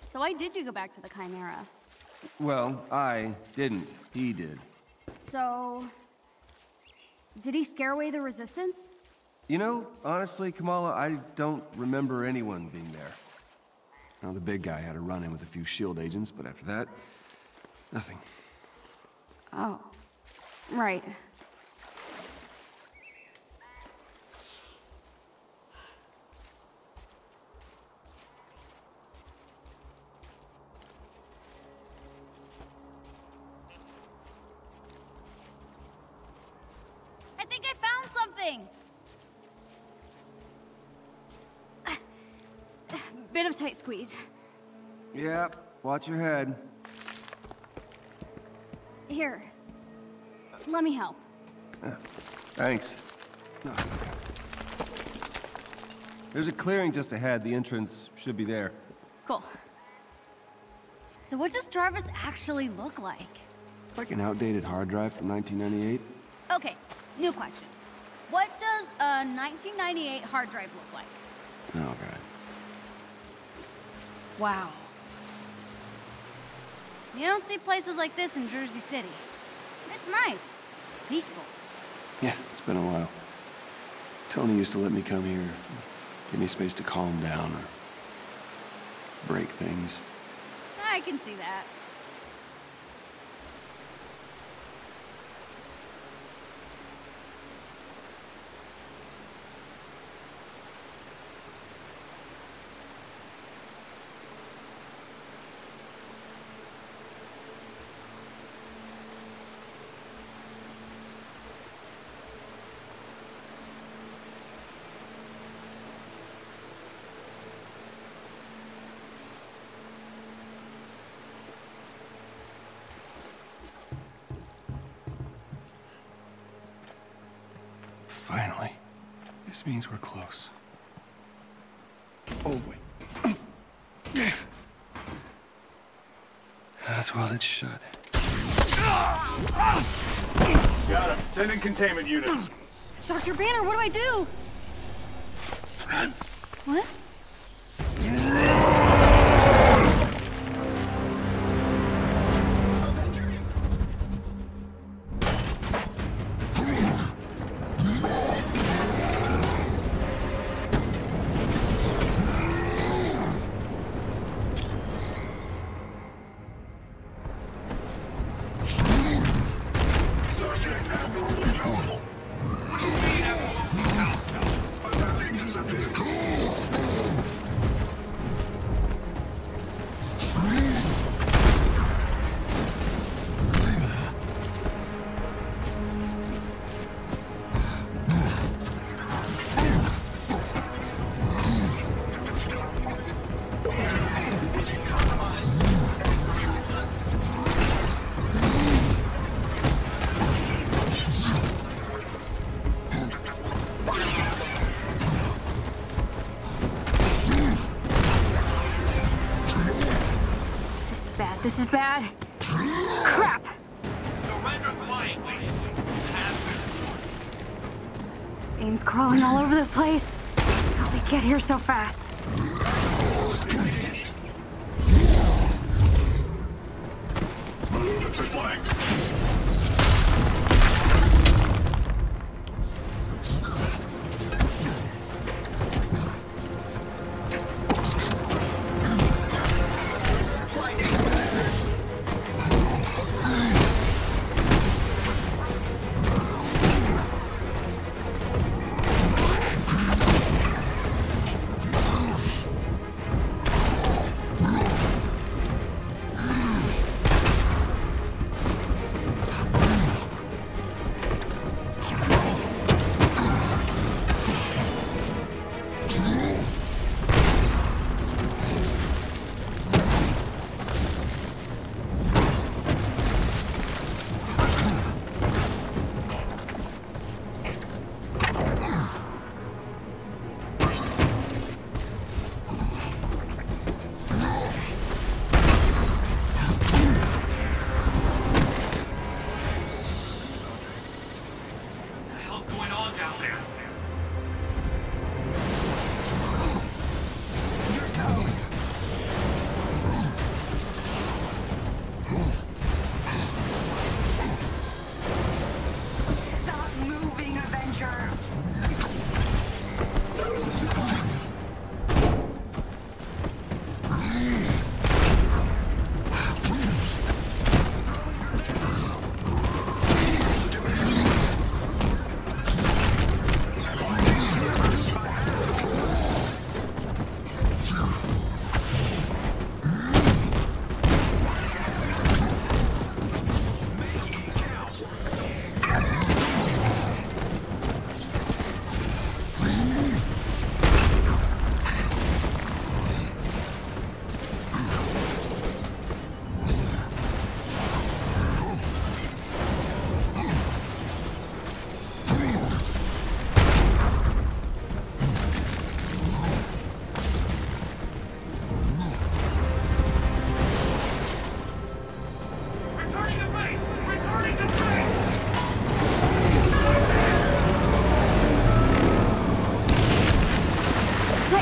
So why did you go back to the Chimera? Well, I didn't. He did. So... did he scare away the Resistance? You know, honestly, Kamala, I don't remember anyone being there. Well, the big guy had a run-in with a few S.H.I.E.L.D. agents, but after that, nothing. Oh. Right. I think I found something! Bit of tight squeeze. Yep, watch your head. Here. Let me help. Thanks. There's a clearing just ahead. The entrance should be there. Cool. So what does Jarvis actually look like? Like an outdated hard drive from 1998. Okay, new question. What does a 1998 hard drive look like? Oh, God. Wow. You don't see places like this in Jersey City. It's nice. Peaceful. Yeah, it's been a while. Tony used to let me come here. Give me space to calm down or break things. I can see that. Finally. This means we're close. Oh, wait. That's well it's shut. Got him. Send in containment units. Dr. Banner, what do I do? Run. What? This is bad. Crap! Surrender quietly. Aim's crawling all over the place. How'd we get here so fast? Movements are flanked.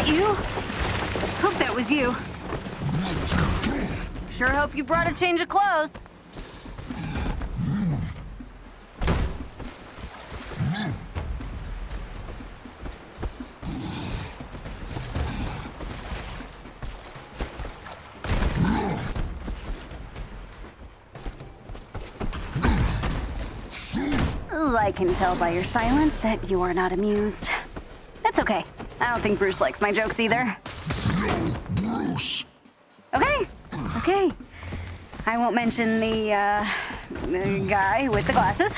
You? Hope that was you. Sure hope you brought a change of clothes. I can tell by your silence that you are not amused. That's okay. I don't think Bruce likes my jokes either. No, Bruce. Okay, okay. I won't mention the guy with the glasses.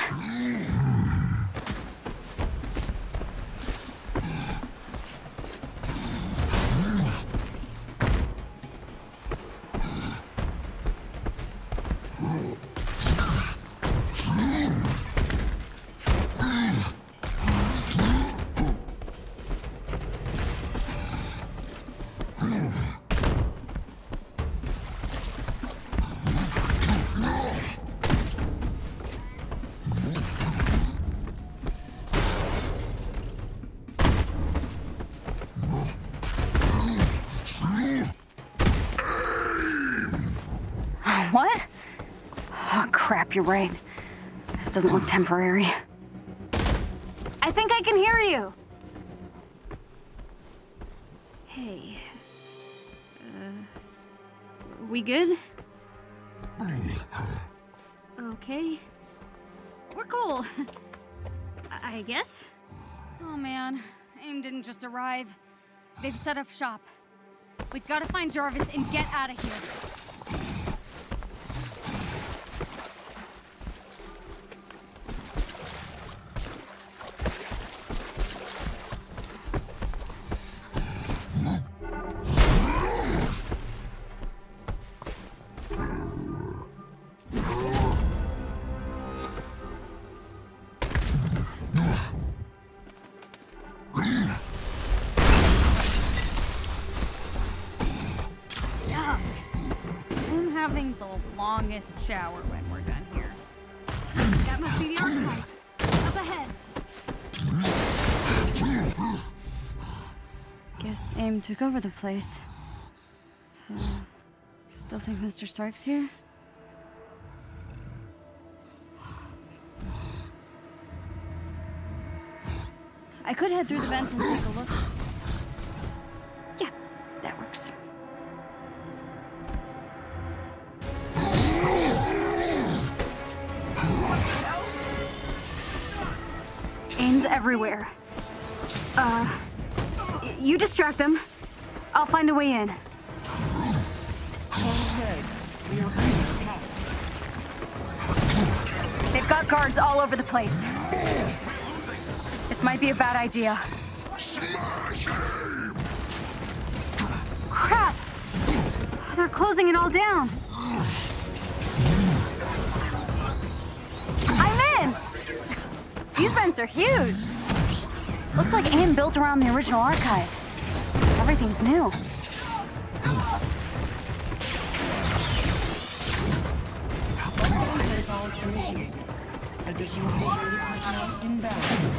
What? Oh, crap, you're right. This doesn't look temporary. I think I can hear you. Hey. We good? Okay. We're cool. I guess. Oh man, AIM didn't just arrive. They've set up shop. We've got to find Jarvis and get out of here. Having the longest shower when we're done here. That must be the archive. Up ahead. Guess AIM took over the place. Still think Mr. Stark's here? I could head through the vents and take a look. Yeah, that works. AIM's everywhere. You distract them. I'll find a way in. They've got guards all over the place. This might be a bad idea. Crap! They're closing it all down. I'm in! These vents are huge. Looks like AIM built around the original archive. Everything's new. Additional security personnel inbound.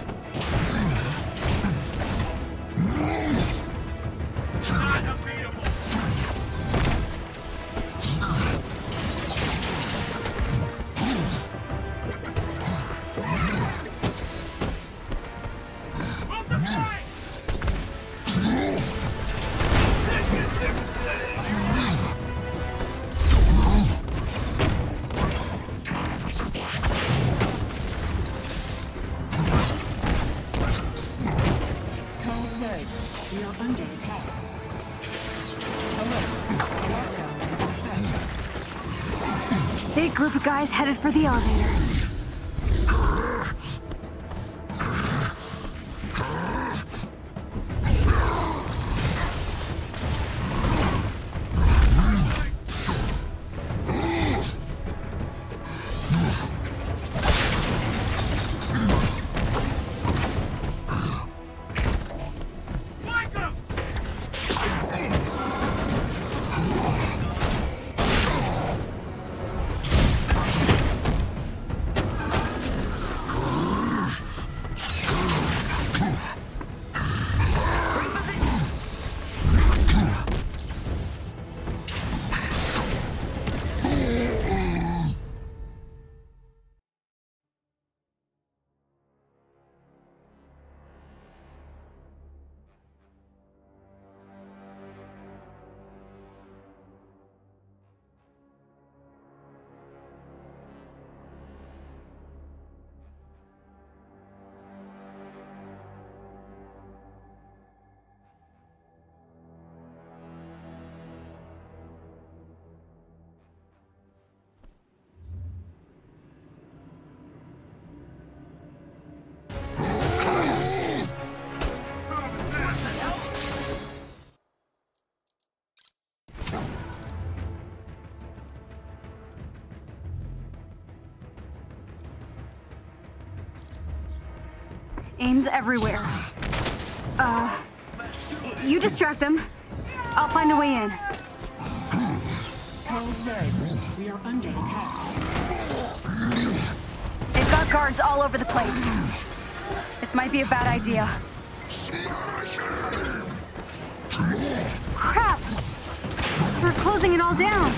Big group of guys headed for the elevator. Aim's everywhere. You distract them. I'll find a way in. Code red. We are under attack. They've got guards all over the place. This might be a bad idea. Crap! We're closing it all down.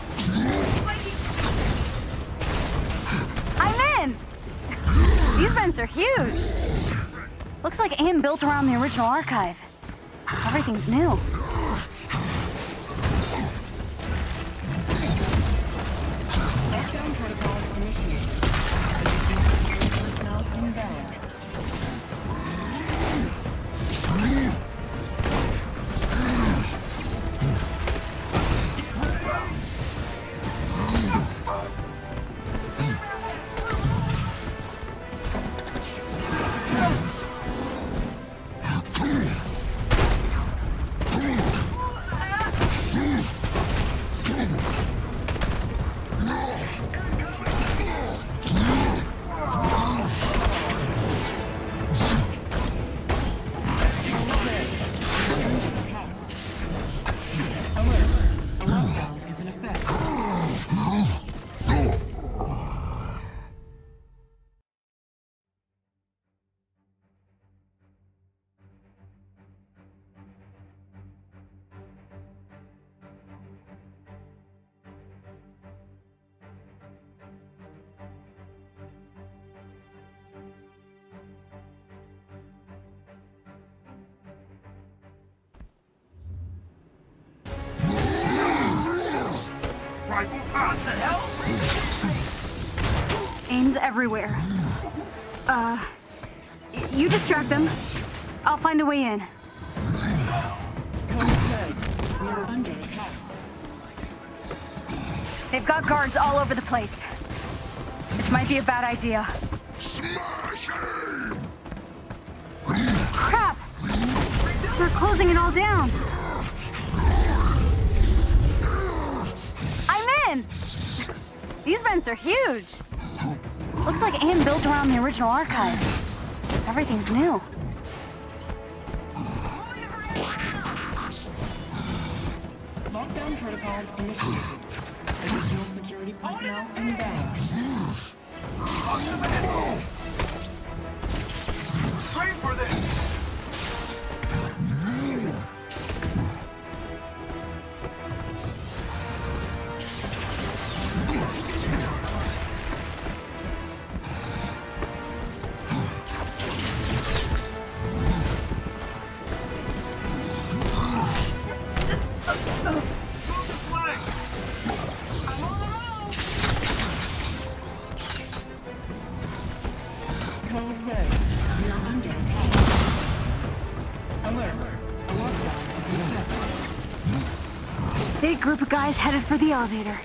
I'm in! These vents are huge. Looks like AIM built around the original archive. Everything's new. Lockdown protocol initiated. Personnel inbound. Aim's everywhere. You distract them. I'll find a way in. Code red. We are under attack. They've got guards all over the place. This might be a bad idea. Crap! We're closing it all down. I'm in! These vents are huge. Looks like AIM built around the original archive. Everything's new. Lockdown protocol initiated. Additional security personnel inbound. Train for this! Code red. We are under attack. Alert. A lockdown is in effect. Big group of guys headed for the elevator.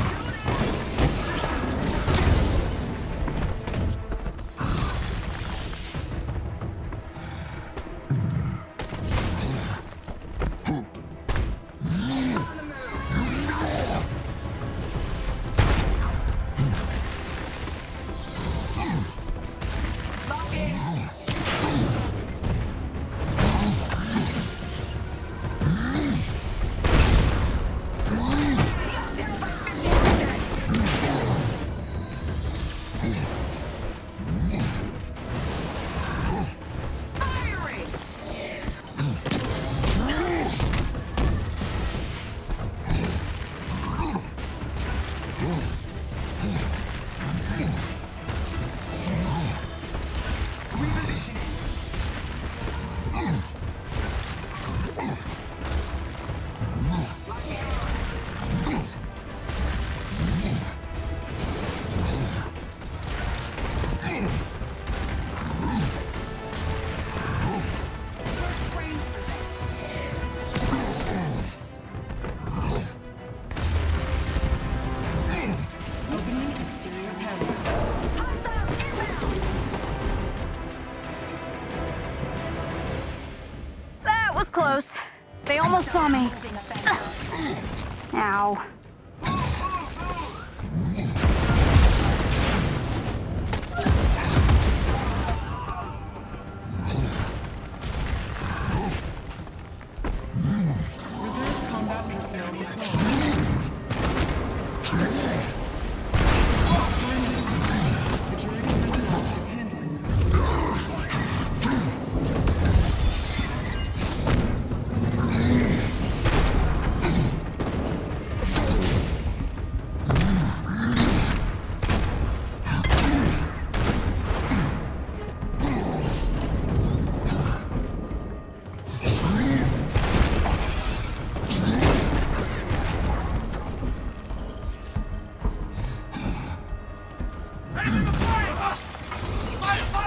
Close. They almost saw me. Ow.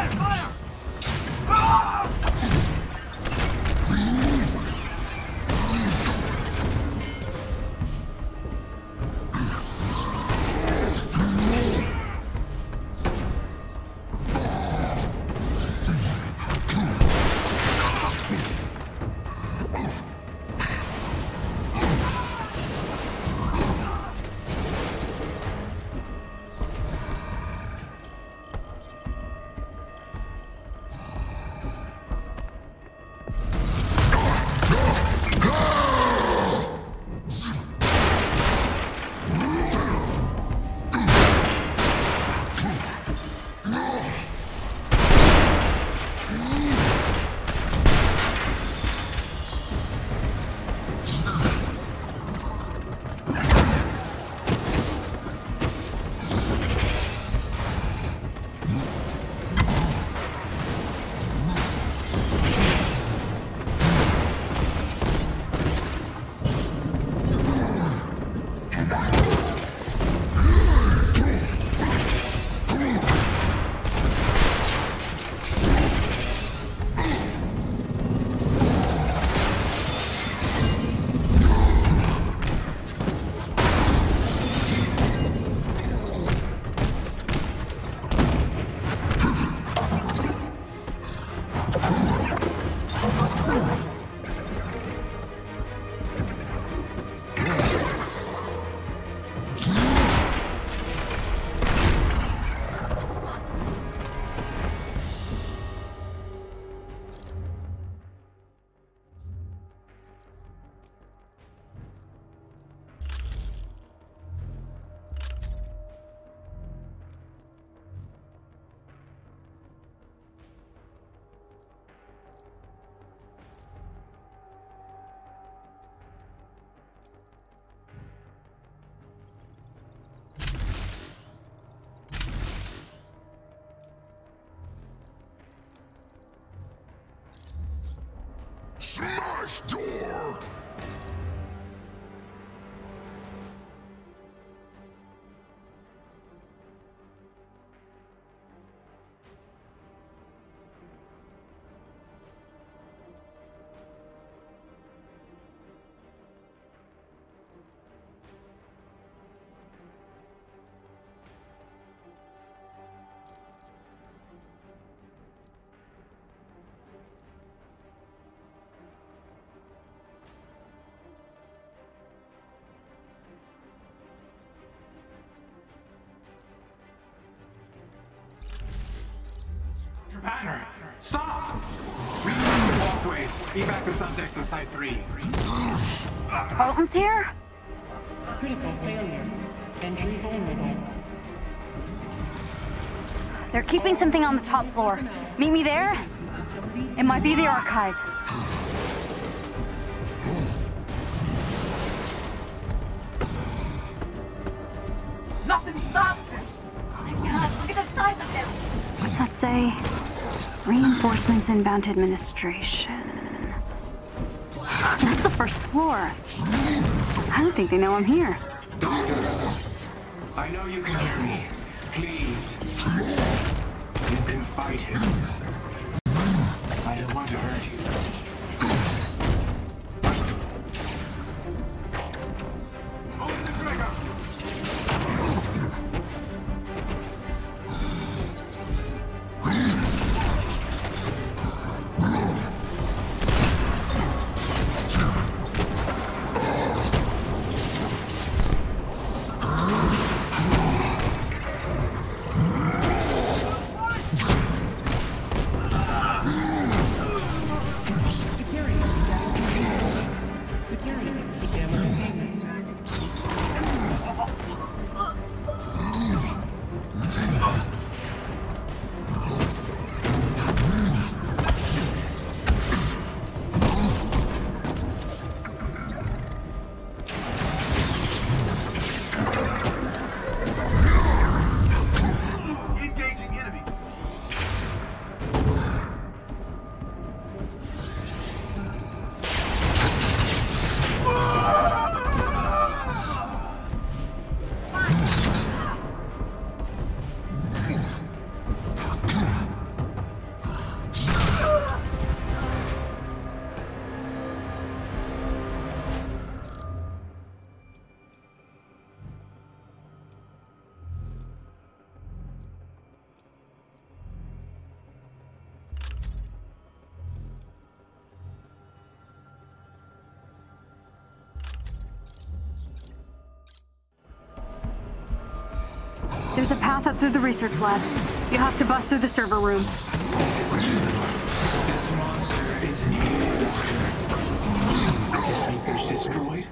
Fire! Ah! Smash door! Banner, stop! Redirect the walkways. Evac the subjects to Site 3. Carlton's here? Critical failure. Entry vulnerable. They're keeping something on the top floor. Meet me there? It might be the archive. Nothing stops it! My God, look at the size of them! What's that say? Reinforcements inbound administration. That's the first floor. I don't think they know I'm here. I know you can hear me. Please. You can fight him. I don't want to hurt you. Hold the trigger! There's a path up through the research lab. You have to bust through the server room. This monster isn't here. This means there's destroyed.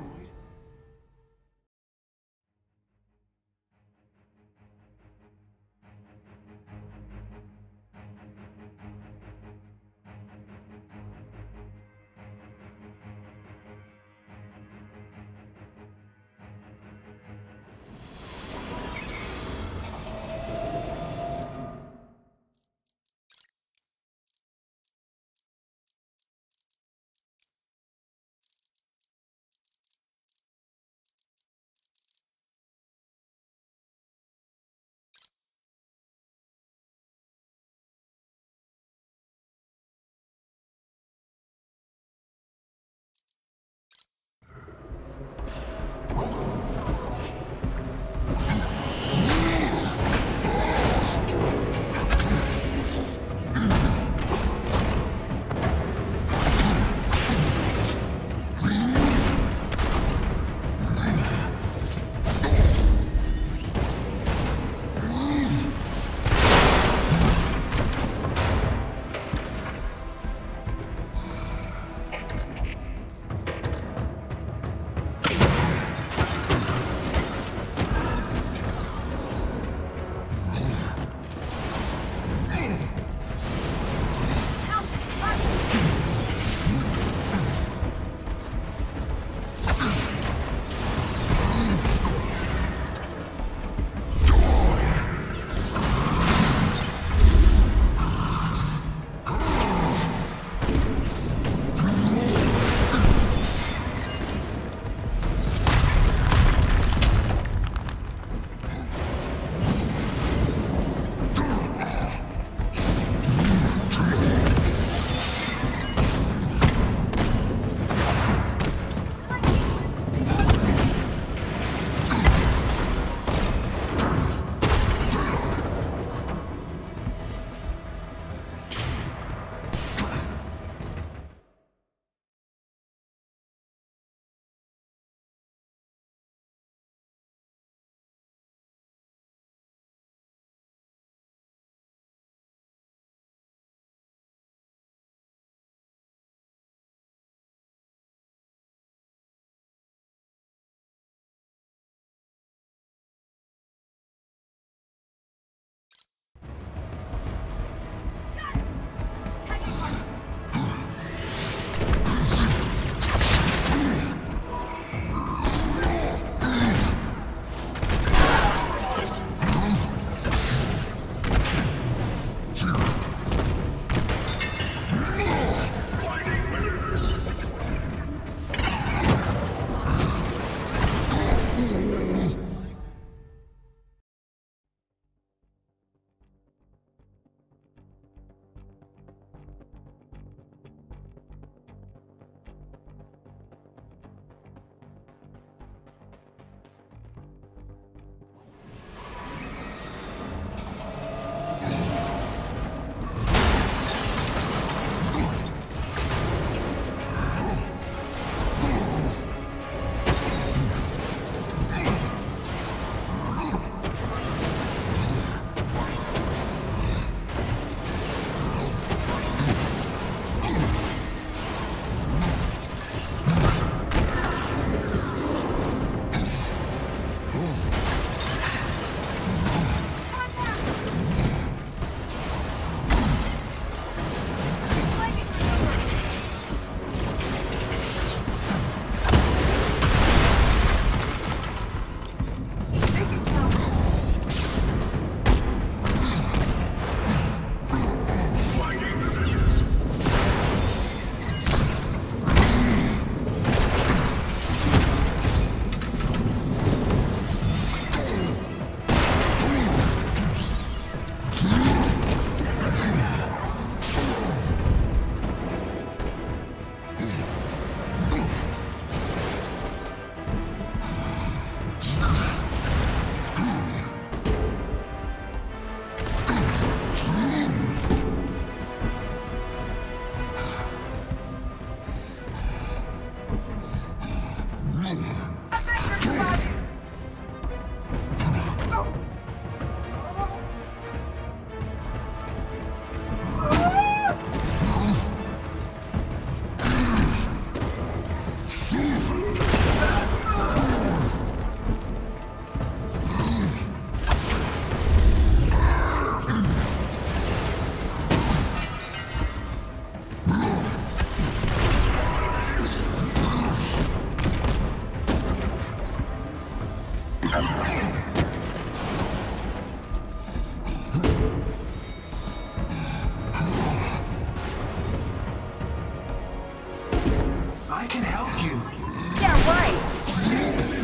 I can help you. Yeah, right.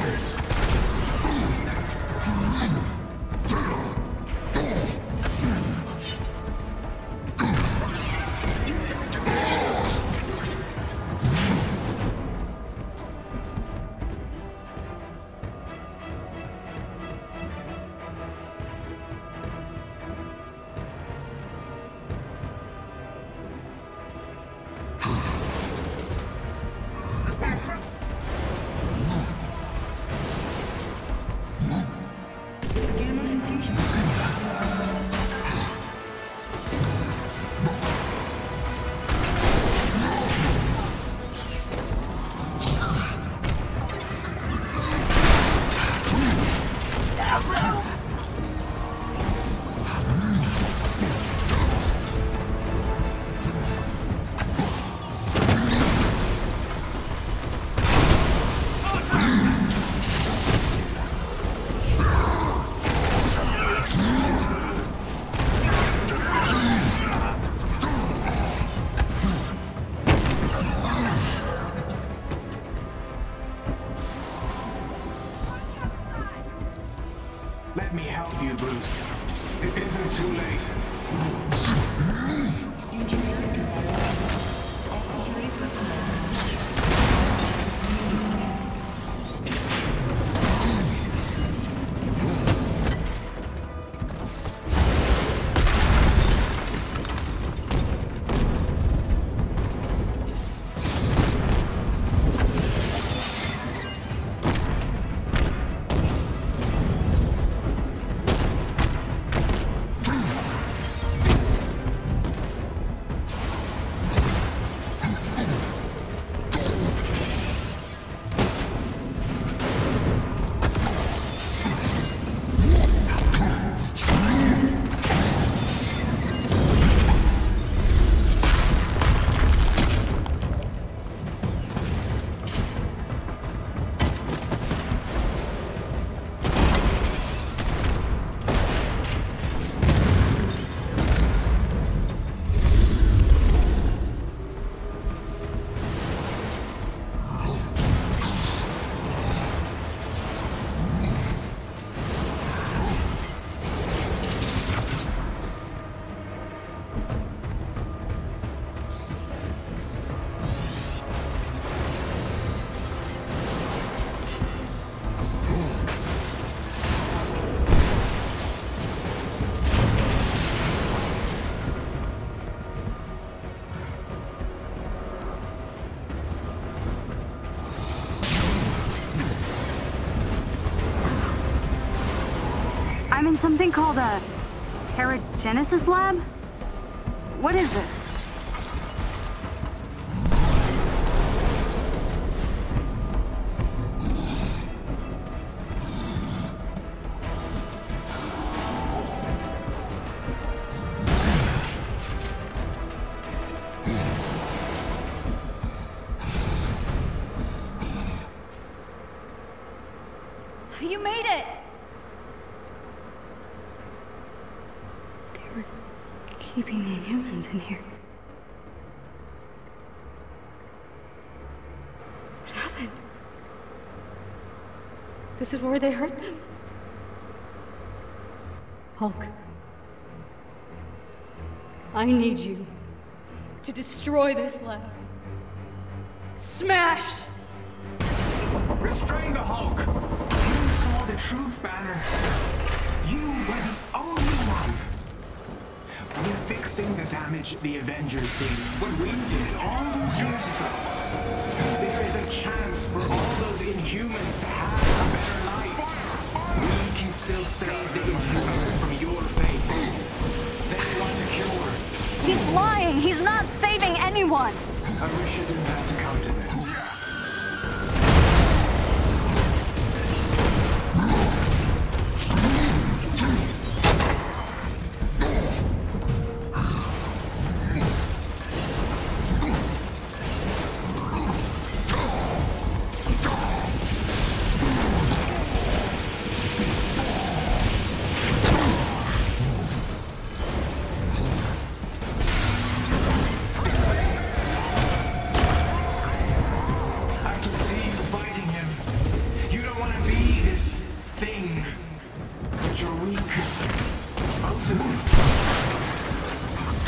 Let me help you, Bruce. It isn't too late. I'm in something called a Teragenesis lab? What is this? You made it! They were keeping the Inhumans in here. What happened? This is where they hurt them? Hulk. I need you to destroy this lab. Smash! Restrain the Hulk! You saw the truth, Banner. You were the only one. We're fixing the damage the Avengers did, what we did all those years ago. There is a chance for all those Inhumans to have a better life. We can still save the Inhumans from your fate. They want a cure. He's lying! He's not saving anyone! I wish it didn't have to come to this.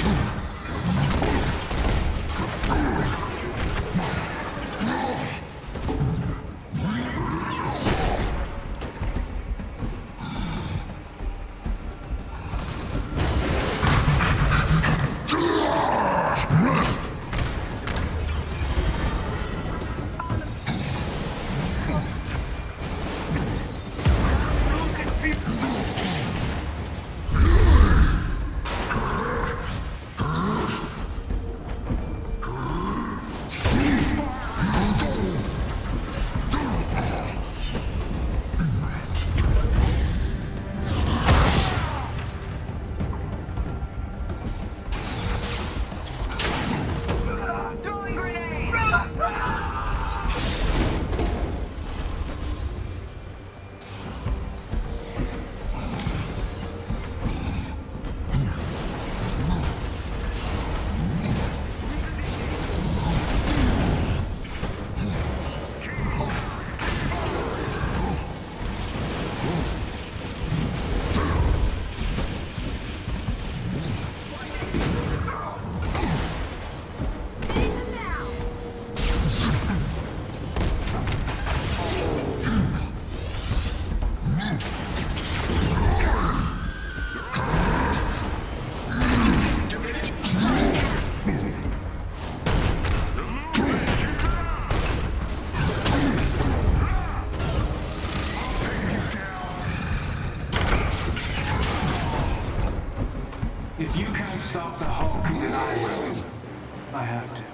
If you can't stop the Hulk, then I will. I have to.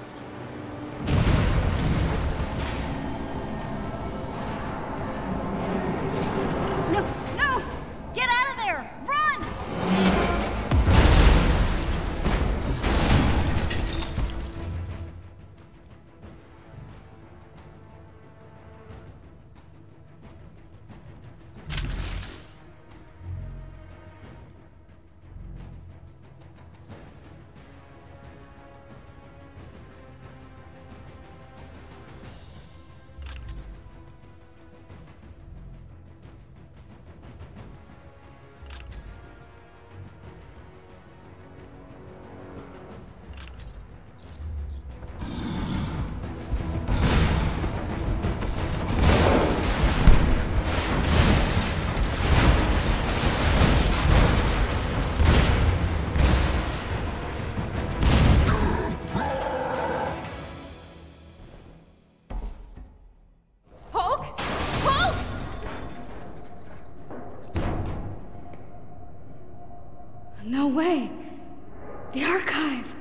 No, no! Get out of there! Run! No way! The archive!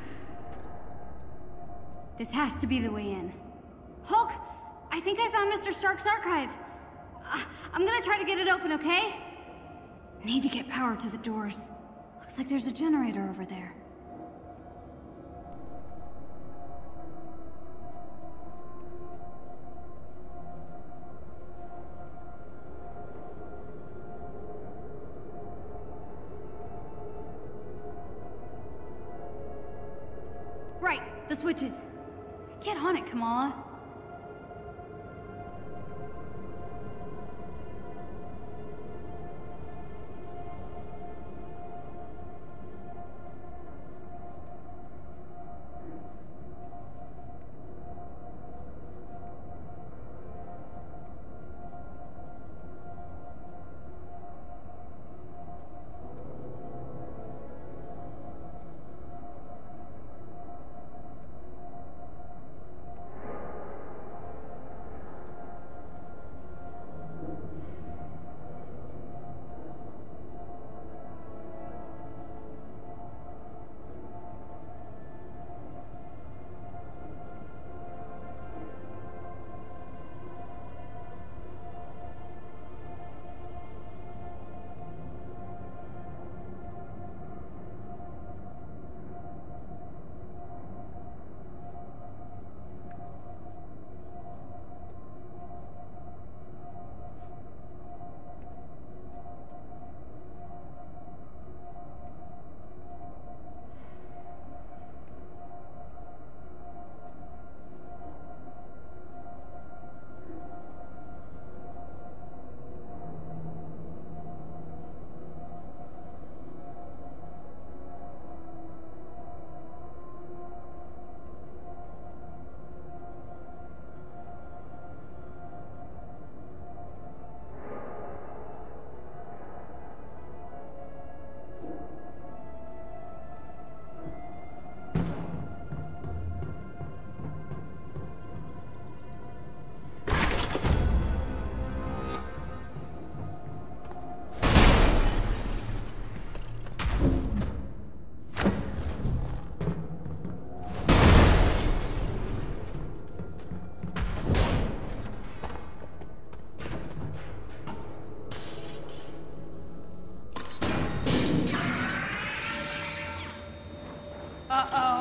This has to be the way in. Hulk! I think I found Mr. Stark's archive. I'm gonna try to get it open, okay? Need to get power to the doors. Looks like there's a generator over there. Right, the switches. Get on it, Kamala.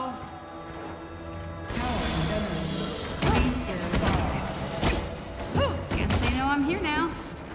Guess they know I'm here now.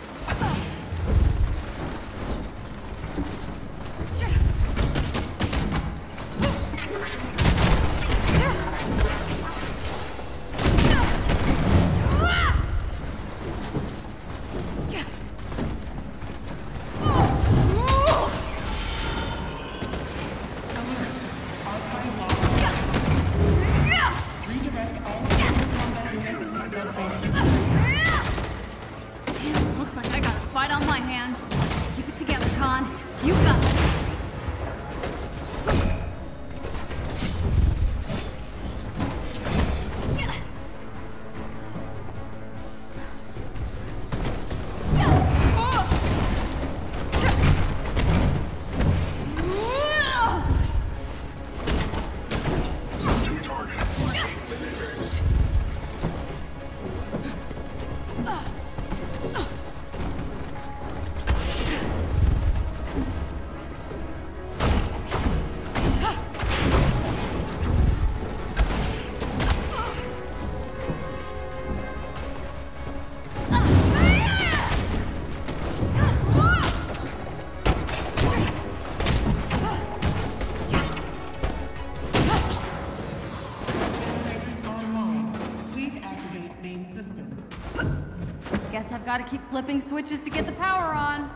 Guess I've got to keep flipping switches to get the power on.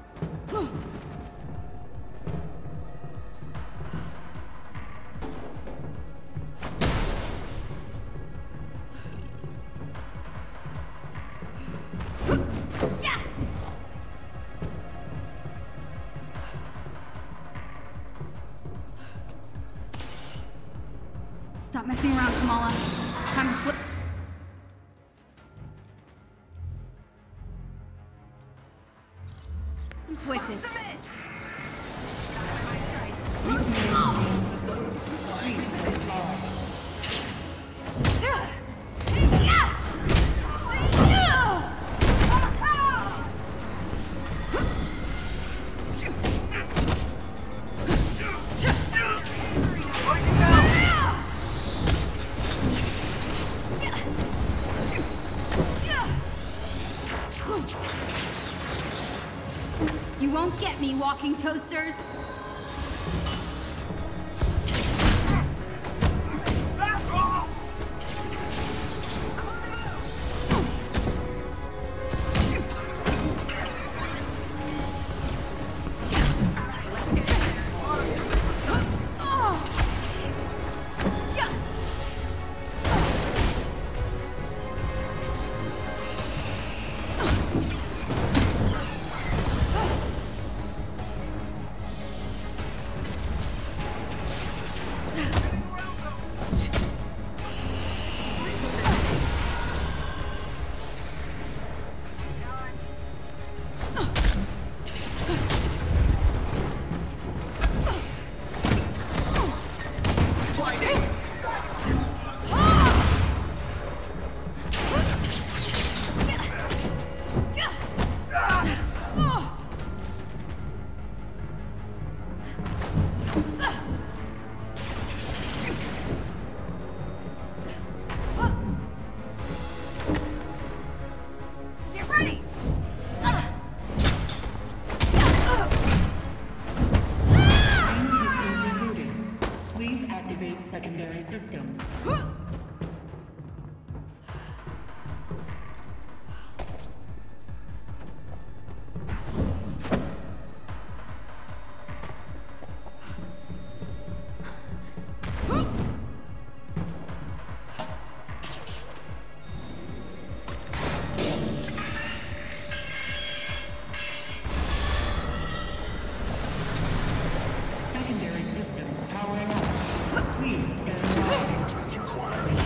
Stop messing around, Kamala. Time to flip. Some switches. You won't get me, walking toasters. Secondary system. Secondary system powering up. Please stand by.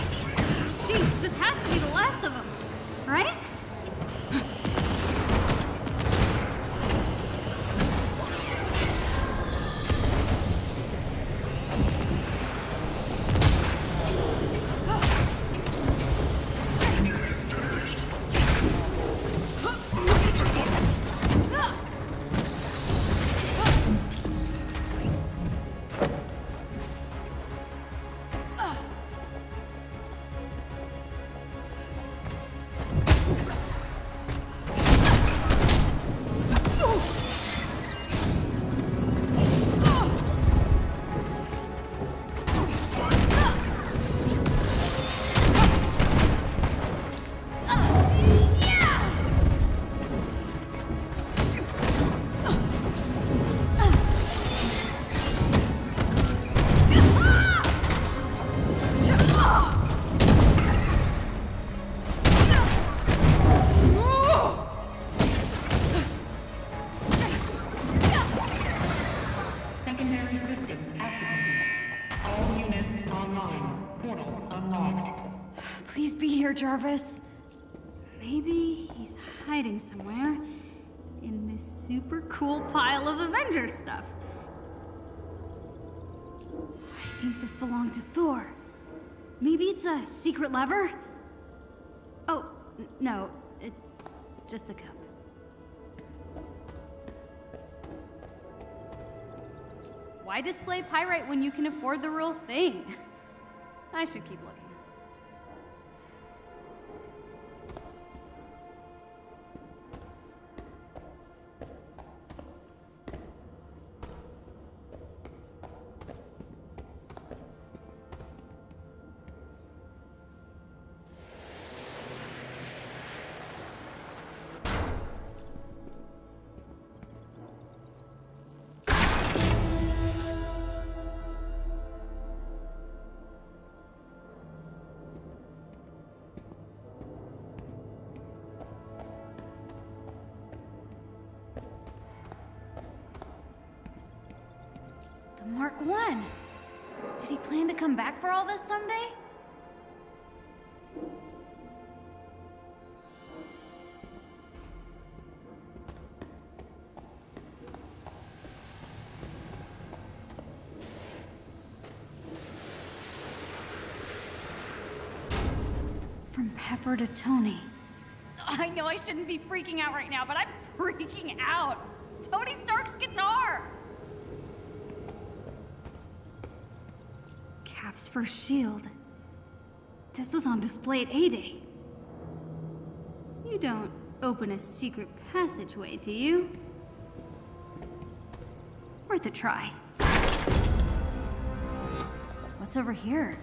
portals unlocked. Please be here, Jarvis. Maybe he's hiding somewhere in this super cool pile of Avengers stuff. I think this belonged to Thor. Maybe it's a secret lever? Oh, no, it's just a cup. Why display pyrite when you can afford the real thing? I should keep looking. Mark 1. Did he plan to come back for all this someday? From Pepper to Tony. I know I shouldn't be freaking out right now, but I'm freaking out. Tony Stark's guitar! Cap's first shield. This was on display at A-Day. You don't open a secret passageway, do you? Worth a try. What's over here?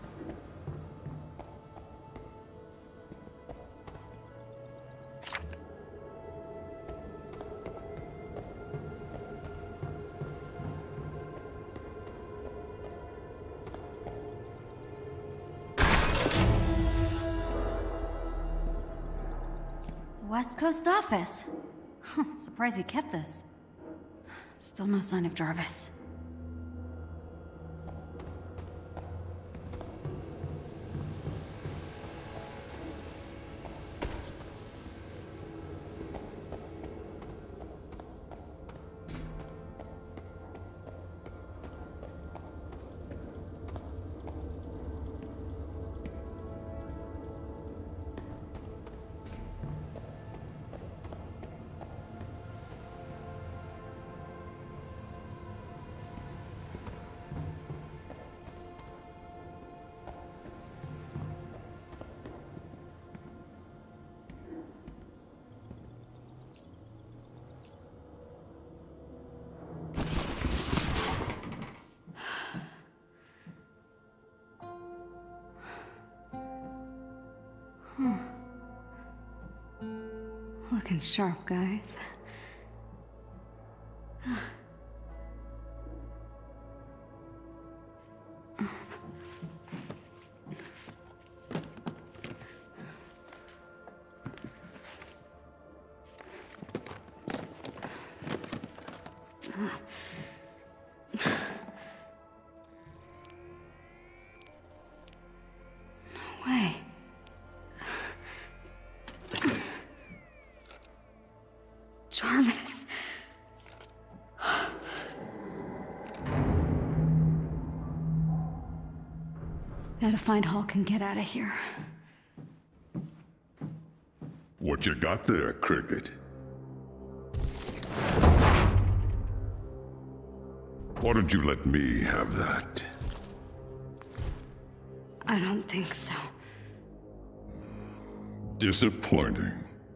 West Coast office. Huh, surprised he kept this. Still no sign of Jarvis. Looking sharp, guys. No way. Jarvis. Gotta find Hulk and get out of here. What you got there, Cricket? Why don't you let me have that? I don't think so. Disappointing.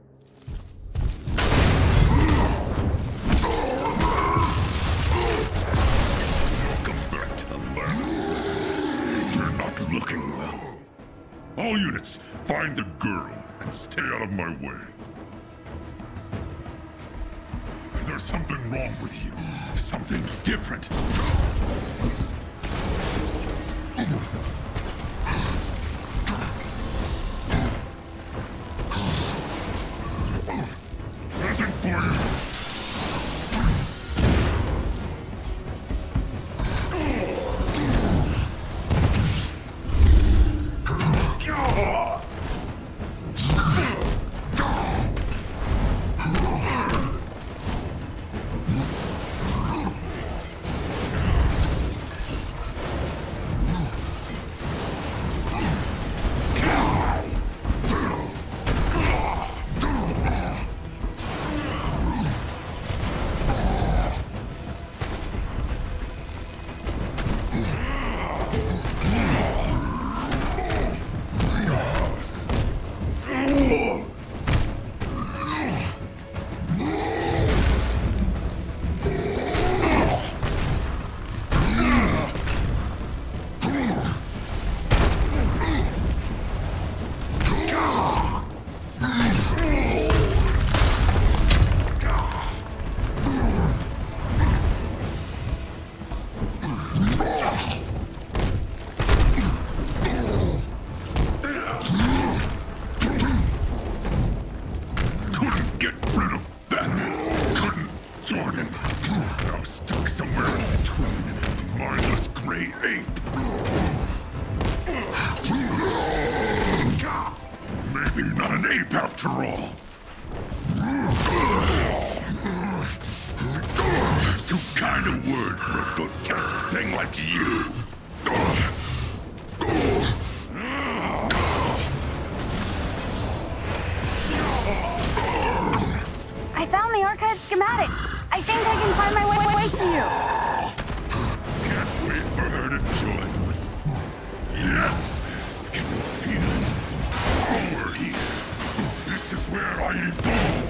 Looking well. All units, find the girl and stay out of my way. There's something wrong with you. Something different. Nothing for you. ape after all. It's too kind a word for a grotesque thing like you. I found the archive schematics. I think I can find my way to you. Can't wait for her to join us. Yes! Can you feel it? Power here. This is where I evolved.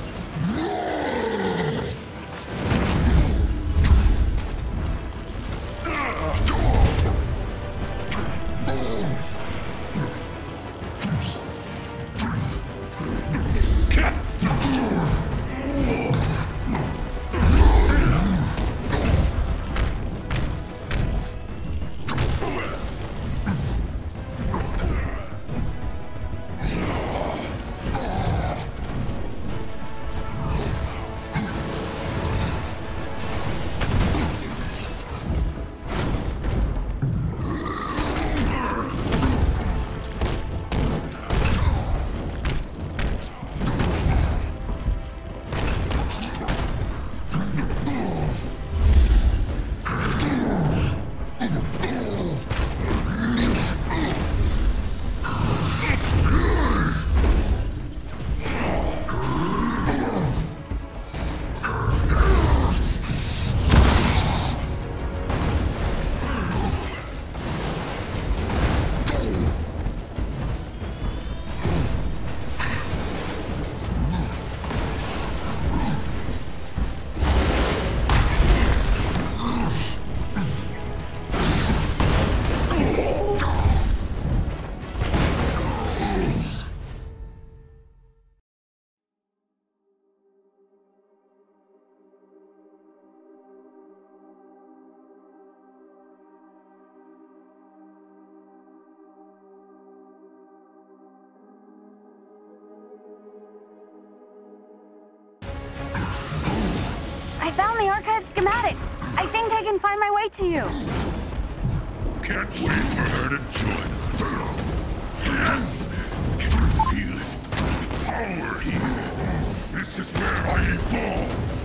I found the archive schematics. I think I can find my way to you. Can't wait for her to join us. Yes! Can you feel it? The power here. This is where I evolved.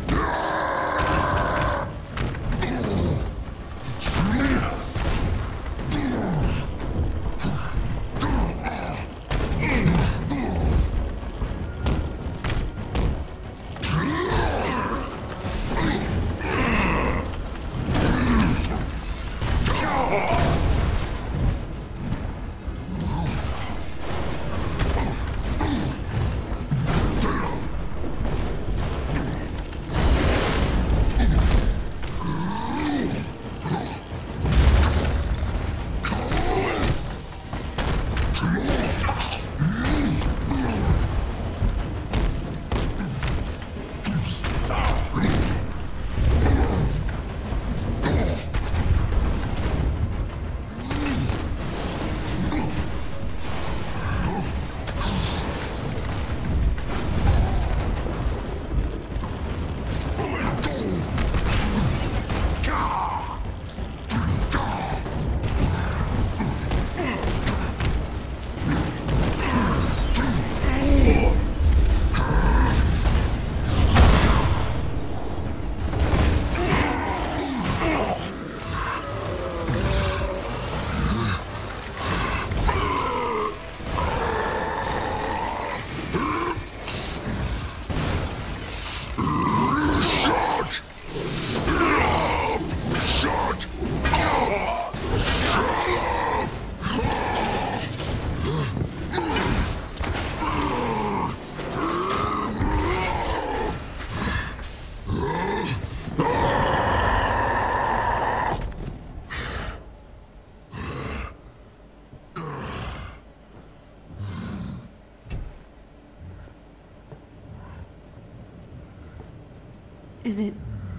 Is it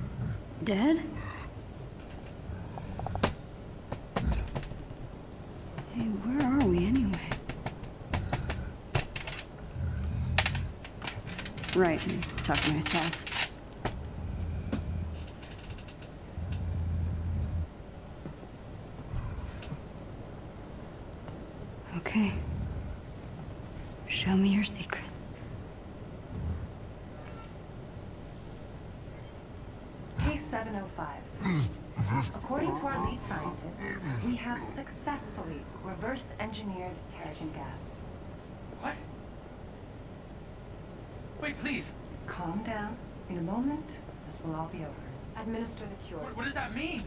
dead? Hey, where are we anyway? Right, talk to myself. Okay. Show me your secrets. Case 705. According to our lead scientist, we have successfully reverse-engineered Terrigen gas. What? Wait, please. Calm down. In a moment, this will all be over. Administer the cure. What does that mean?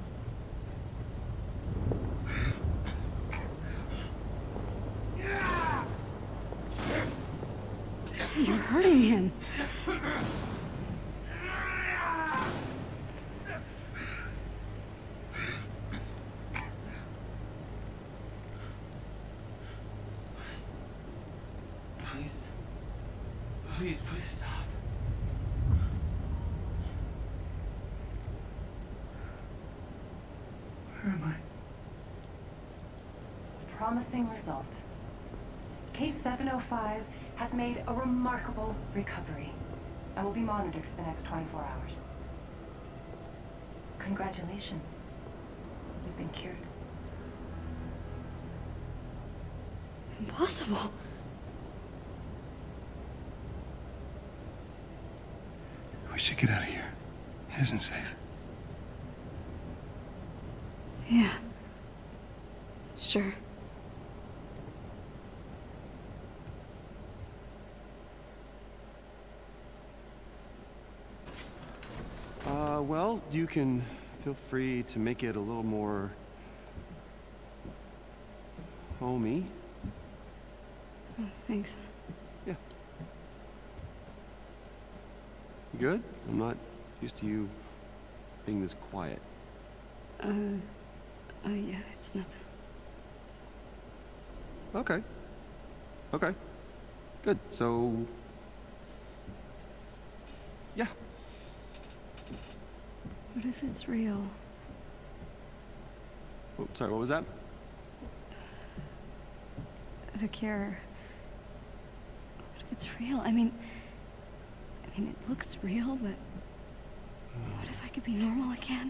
You're hurting him. Please stop. Where am I? Promising result. Case 705 has made a remarkable recovery and will be monitored for the next 24 hours. Congratulations. You've been cured. Impossible. We should get out of here. It isn't safe. Yeah. Sure. Well, you can feel free to make it a little more homey. Oh, thanks. Yeah. You good? I'm not used to you being this quiet. Yeah, it's nothing. Okay. Okay. Good. So, yeah. What if it's real? Oh, sorry, what was that? The cure. What if it's real? I mean, it looks real, but what if I could be normal again?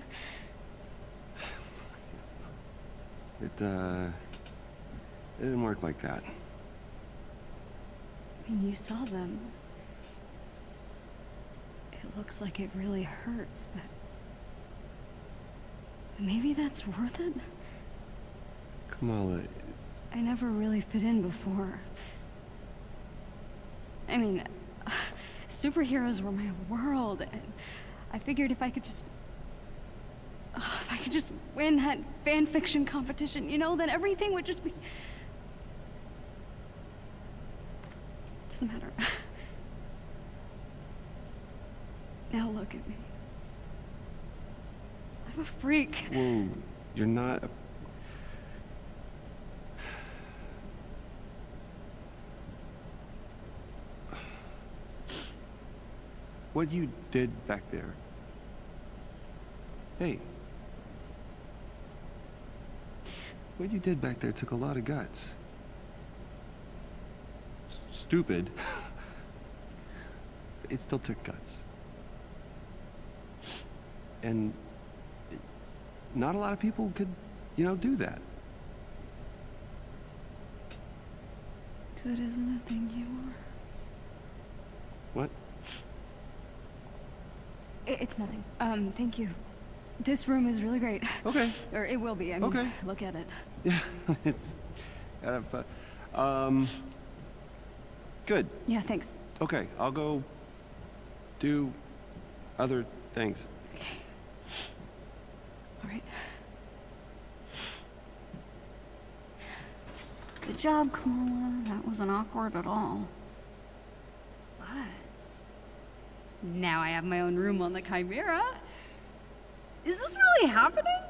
It didn't work like that. I mean, you saw them. It looks like it really hurts, but maybe that's worth it? Kamala. I never really fit in before. I mean, superheroes were my world, and I figured if I could just win that fan fiction competition, you know, then everything would just be... Doesn't matter. Now look at me. I'm a freak. Whoa, you're not a... What you did back there. Hey. What you did back there took a lot of guts. Stupid. It still took guts. And not a lot of people could, you know, do that. Good isn't a thing you are. What? It's nothing. Thank you. This room is really great. Okay. Or it will be. I mean, okay. Look at it. Yeah, it's kind of fun. Good. Yeah, thanks. Okay, I'll go do other things. Okay. All right. Good job, Kamala. That wasn't awkward at all. What? Now I have my own room on the Chimera. Is this really happening?